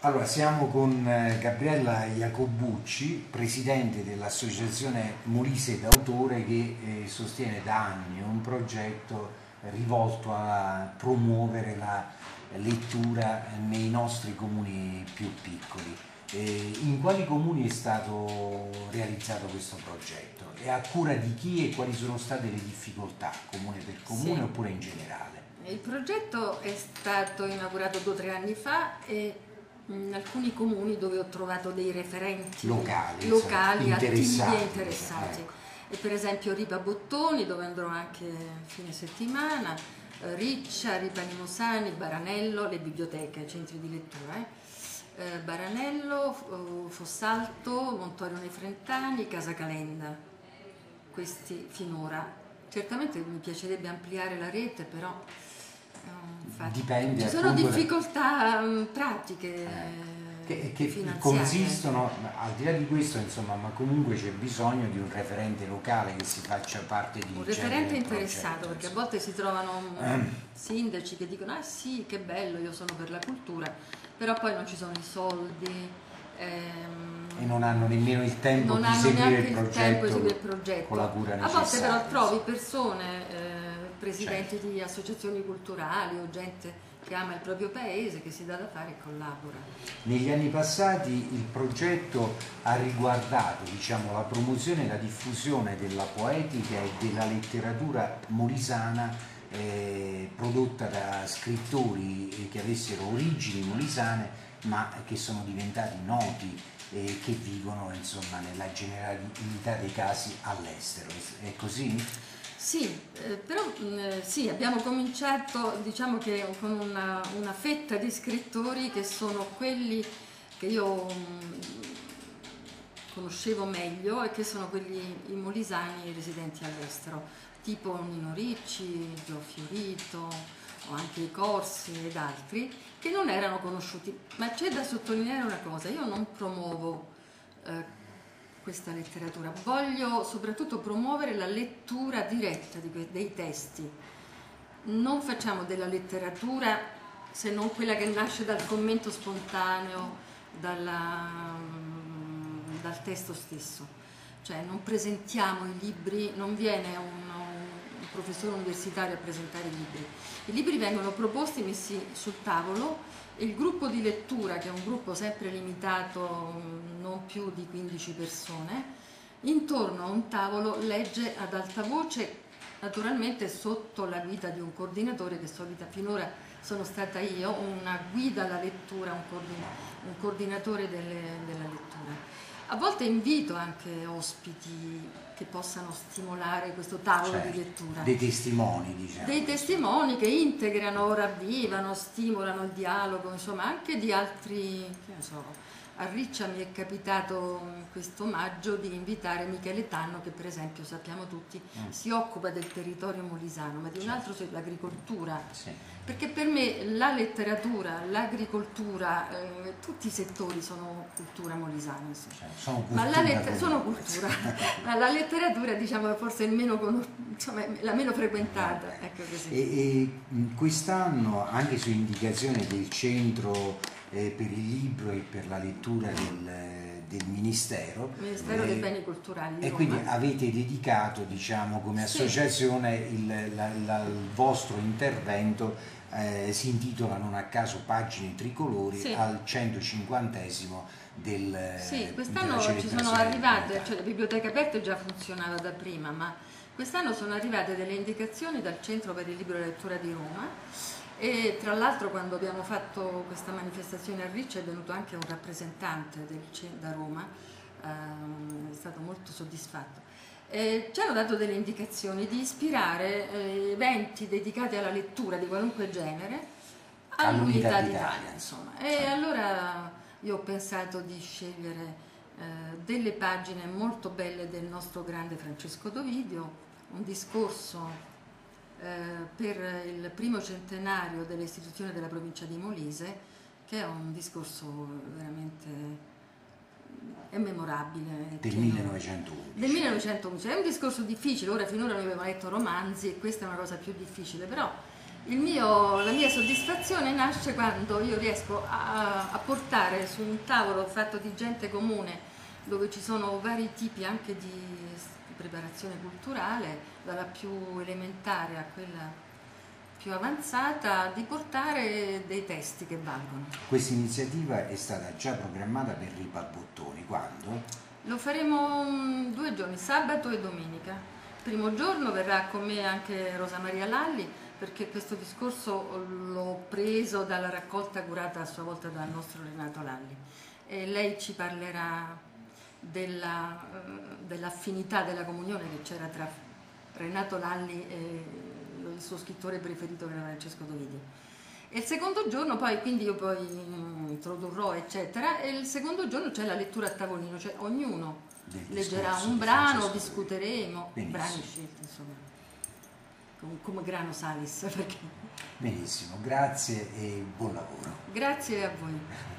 Allora, siamo con Gabriella Iacobucci, presidente dell'Associazione Molise d'Autore, che sostiene da anni un progetto rivolto a promuovere la lettura nei nostri comuni più piccoli. In quali comuni è stato realizzato questo progetto? E a cura di chi e quali sono state le difficoltà, comune per comune oppure in generale? Il progetto è stato inaugurato 2 o 3 anni fa e in alcuni comuni dove ho trovato dei referenti locali attivi e interessati. Ecco. E per esempio Ripa Bottoni, dove andrò anche fine settimana, Riccia, Ripa Limosani, Baranello, le biblioteche, i centri di lettura, Baranello, Fossalto, Montorio nei Frentani, Casa Calenda, questi finora. Certamente mi piacerebbe ampliare la rete, però infatti, dipende, ci sono difficoltà pratiche che consistono, al di là di questo, insomma, ma comunque c'è bisogno di un referente locale che si faccia parte di un referente progetto, interessato, perché a volte si trovano sindaci che dicono: ah sì, che bello, io sono per la cultura, però poi non ci sono i soldi e non hanno nemmeno il tempo di seguire il progetto con la cura necessaria. A volte però trovi persone, presidenti di associazioni culturali o gente che ama il proprio paese, che si dà da fare e collabora. Negli anni passati il progetto ha riguardato, diciamo, la promozione e la diffusione della poetica e della letteratura molisana prodotta da scrittori che avessero origini molisane ma che sono diventati noti e che vivono, insomma, nella generalità dei casi all'estero. È così? Sì, però sì, abbiamo cominciato, diciamo che con una fetta di scrittori che sono quelli che io conoscevo meglio e che sono quelli i molisani residenti all'estero, tipo Nino Ricci, Gio Fiorito o anche i Corsi ed altri, che non erano conosciuti. Ma c'è da sottolineare una cosa: io non promuovo questa letteratura, voglio soprattutto promuovere la lettura diretta dei testi. Non facciamo della letteratura se non quella che nasce dal commento spontaneo, dal testo stesso. Cioè non presentiamo i libri, non viene un professore universitario a presentare i libri. I libri vengono proposti, messi sul tavolo, e il gruppo di lettura, che è un gruppo sempre limitato, non più di 15 persone, intorno a un tavolo legge ad alta voce, naturalmente sotto la guida di un coordinatore, che finora sono stata io, una guida alla lettura, un coordinatore della lettura. A volte invito anche ospiti che possano stimolare questo tavolo di lettura. Dei testimoni, diciamo. Dei testimoni che integrano, ravvivano, stimolano il dialogo, insomma, anche di altri, che ne so. A Riccia mi è capitato questo maggio di invitare Michele Tanno, che per esempio sappiamo tutti si occupa del territorio molisano, ma di un altro, l'agricoltura. Sì. Perché per me la letteratura, l'agricoltura, tutti i settori sono cultura molisana. Sono cultura. Sono cultura. Ma la letteratura, diciamo, forse è la meno frequentata. Ecco così. E quest'anno, anche su indicazione del centro per il libro e per la lettura del Ministero dei Beni Culturali di e Roma. quindi avete dedicato, diciamo, come associazione il vostro intervento, si intitola non a caso Pagine Tricolori, al 150esimo del Sì, quest'anno ci sono arrivate, cioè la biblioteca aperta già funzionava da prima, ma quest'anno sono arrivate delle indicazioni dal Centro per il Libro e la Lettura di Roma. E tra l'altro, quando abbiamo fatto questa manifestazione a Riccia, è venuto anche un rappresentante da Roma, è stato molto soddisfatto. Ci hanno dato delle indicazioni di ispirare eventi dedicati alla lettura di qualunque genere all'Unità d'Italia, insomma. E allora io ho pensato di scegliere delle pagine molto belle del nostro grande Francesco D'Ovidio, un discorso per il primo centenario dell'istituzione della provincia di Molise, che è un discorso veramente memorabile. Del 1911. Del 1911. È un discorso difficile, finora noi abbiamo letto romanzi e questa è una cosa più difficile, però La mia soddisfazione nasce quando io riesco a portare su un tavolo fatto di gente comune, dove ci sono vari tipi anche di preparazione culturale, dalla più elementare a quella più avanzata, di portare dei testi che valgono. Questa iniziativa è stata già programmata per Ripa Bottoni, quando? Lo faremo 2 giorni, sabato e domenica. Il primo giorno verrà con me anche Rosa Maria Lalli, perché questo discorso l'ho preso dalla raccolta curata a sua volta dal nostro Renato Lalli, e lei ci parlerà dell'affinità della comunione che c'era tra Renato Lalli e il suo scrittore preferito, che era Francesco Dovidi. E il secondo giorno poi, quindi io poi introdurrò eccetera, e il secondo giorno c'è la lettura a tavolino, cioè ognuno leggerà un brano, discuteremo, brani scelti insomma, come grano salis. Perché... Benissimo, grazie e buon lavoro. Grazie a voi.